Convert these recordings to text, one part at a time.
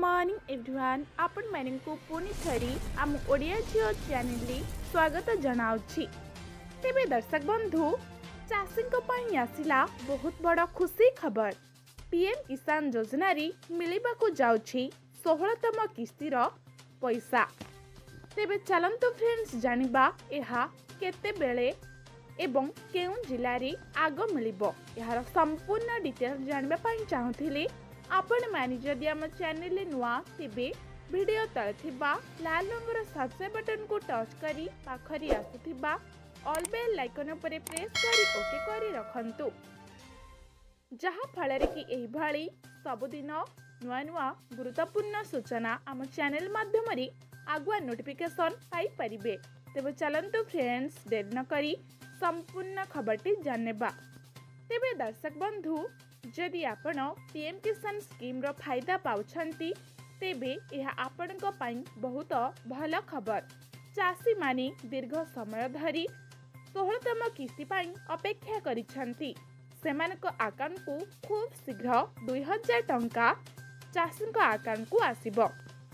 Morning everyone आपण मानकु पुणी थरी आम ओडिया जियो चैनल स्वागत जनाउछि। तेबे दर्शक बंधु चाषी आसिला बहुत बड़ खुशी खबर। पीएम किसान योजना री मिलिबाकु जाउछि 16तम किस्तीर पैसा। तेबे चलंतु फ्रेंड्स जानिबा एहा केते बेले एवं केउ जिल्ला रे आग मिलिबो। यार संपूर्ण डिटेल्स जानबा पई चाहुथिली आपण माने जदि आम चैनल नुआ तेबे वीडियो तळे थिबा लाल रंगर सब्सक्राइब बटन को टच करी पाखरी आसुथिबा ऑल बेल आइकन उपरे प्रेस करी ओके करी रखंतु, जहा फଳରେ कि एही भଳି सबुदिन नुआ नुआ गुरुत्वपूर्ण सूचना आम चैनल माध्यम रे आगुआ नोटिफिकेशन पाई परिबे। तेबे चलंतु फ्रेंड्स देर न करी संपूर्ण खबरटी जानेबा। तेबे दर्शक बंधु जदि आपण पीएम किसान स्कीम रो फायदा पाउछंती तेबे यह आपणक पई बहुत भल खबर। चाषी माने दीर्घ समय धरी 16तम किस्ती पई अपेक्षा करिछंती। सेमानक अकाउंट को खूब शीघ्र 2000 टंका चाषी अकाउंट को आसीबो।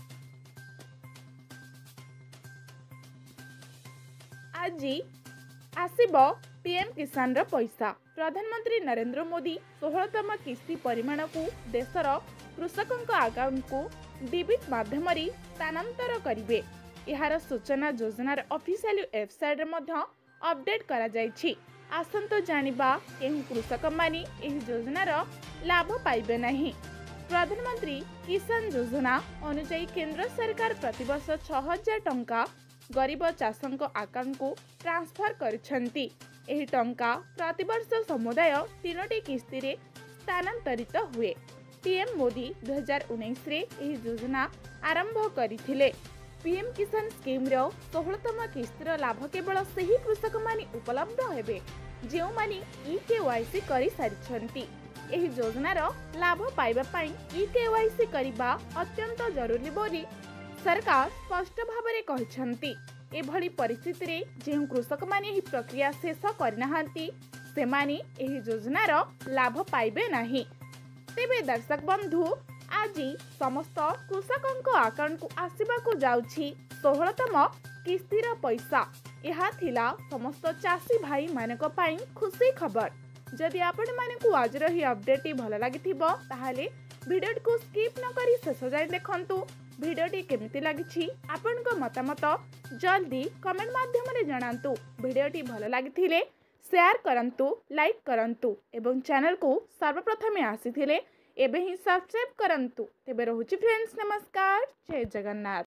आज आसीबो पीएम किसान रो पैसा। प्रधानमंत्री नरेंद्र मोदी 16तम किस्ती परिमाण को देशर कृषकों अकाउंट को डिबिट माध्यम स्थानांतर करिवे। यार सूचना योजनार ऑफिशियल वेबसाइट रे अपडेट करा जायछि। आसंतो जानिबा केहु कृषक मानी एही योजनार लाभ पाइबे नहीं। प्रधानमंत्री किसान योजना अनुसार केंद्र सरकार प्रतिवर्ष 6000 टंका गरीब चाषों अकाउंट को ट्रांसफर करिसेंती। एही टंका प्रतिवर्ष समुदाय 3टी किस्ती रे स्थानांतरित हुए। पीएम मोदी 2019 रे एही योजना आरंभ करिथिले। पीएम किसान स्कीम रो 16तम किस्तीर लाभ केवल सही कृषक माने उपलब्ध हेबे जेउ माने ईकेवाईसी करि सारिछंती। एही योजनार लाभ पाइबा पई ईकेवाईसी करिबा अत्यंत जरूरी बोली सरकार स्पष्ट भाबरे कहिछंती। एभली परिस्थिति रे जेउ कृषक माने एही प्रक्रिया शेष करनाहांती सेमाने एही योजनार लाभ पाइबे नाही। तेबे दर्शक बंधु आज समस्त कृषकों अकाउंट को आसीबाकू जाउछि 16तम किस्तीर पैसा। यहा थिला समस्त चाषी भाई मानक पई खुशी खबर। जदि आपण मानकू आज रही अपडेट भल लागिथिबो ताहाले वीडियो को स्किप न करी शेष जाय देखंतु। वीडियोटी केमिति लागिछि आपनको मतामत जल्दी कमेंट माध्यम रे जणांतु। वीडियोटी भल लागिथिले शेयर करंतु, लाइक करंतु एवं चैनल को सर्वप्रथमे आसीथिले एबे ही सब्सक्राइब करंतु। तेबे रहुछि फ्रेंड्स, नमस्कार, जय जगन्नाथ।